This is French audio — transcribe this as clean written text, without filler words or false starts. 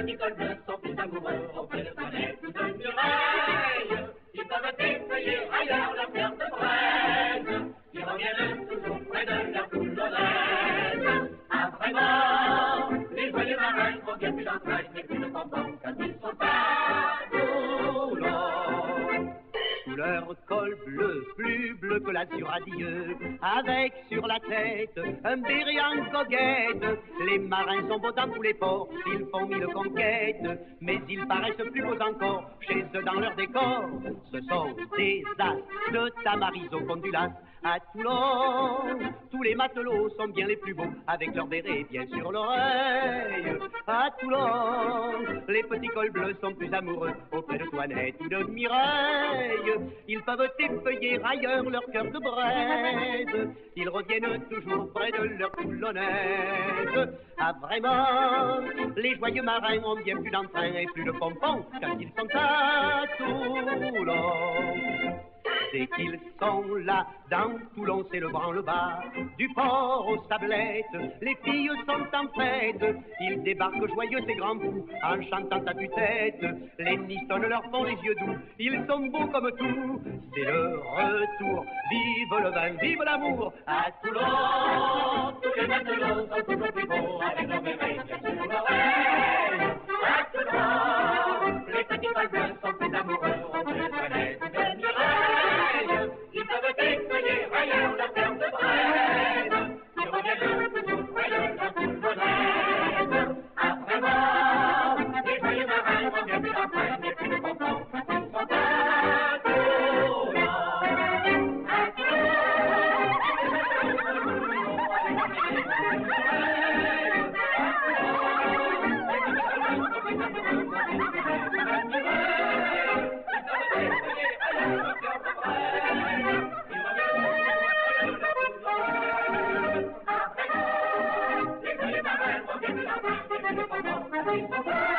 petits cols bleus sont plus amoureux auprès de Toinette ou de Mireille. Ils peuvent effeuiller ailleurs leur cœur de braise. Ils reviennent toujours près de leur coulonnaise. Ah vraiment, les joyeux marins ont bien plus d'entrailles, mais plus de bonbons quand ils sont à Toulon. Sous leur col bleu, plus bleu que l'azur radieux, avec sur la tête un béret en goguette. Les marins sont beaux dans tous les ports, ils font mille conquêtes, mais ils paraissent plus beaux encore chez eux dans leur décor. Ce sont des as de Tamaris au fond du lac. À Toulon, tous les matelots sont bien les plus beaux, avec leur béret bien sur l'oreille. À Toulon, les petits cols bleus sont plus amoureux auprès de Toinette ou de Mireille. Ils peuvent effeuiller ailleurs leur cœur de braise. Ils reviennent toujours près de leur coulonnaise. Ah vraiment, les joyeux marins ont bien plus d'entrain et plus de pompons quand ils sont à Toulon. Dès qu'ils sont là, dans Toulon, c'est le branle-bas. Du port aux sablettes, les filles sont en fête. Ils débarquent joyeux, ces grands fous, en chantant à tue-tête. Les nissonnes leur font les yeux doux, ils sont beaux comme tout. C'est le retour, vive le vin, vive l'amour. À Toulon, tous les matelots sont toujours plus beaux, avec leurs bébés bien sur l'oreille. À Toulon, les petits cols bleus sont plus amoureux, on peut connaître de Mireille. Ils peuvent effeuiller ailleurs leur cœur de braise. Ils reviennent toujours près de leur coulonnaise. Ah vraiment, les joyeux marins ont bien vu la presse, mais plus de bonbons quand ils sont à Toulon. À Toulon,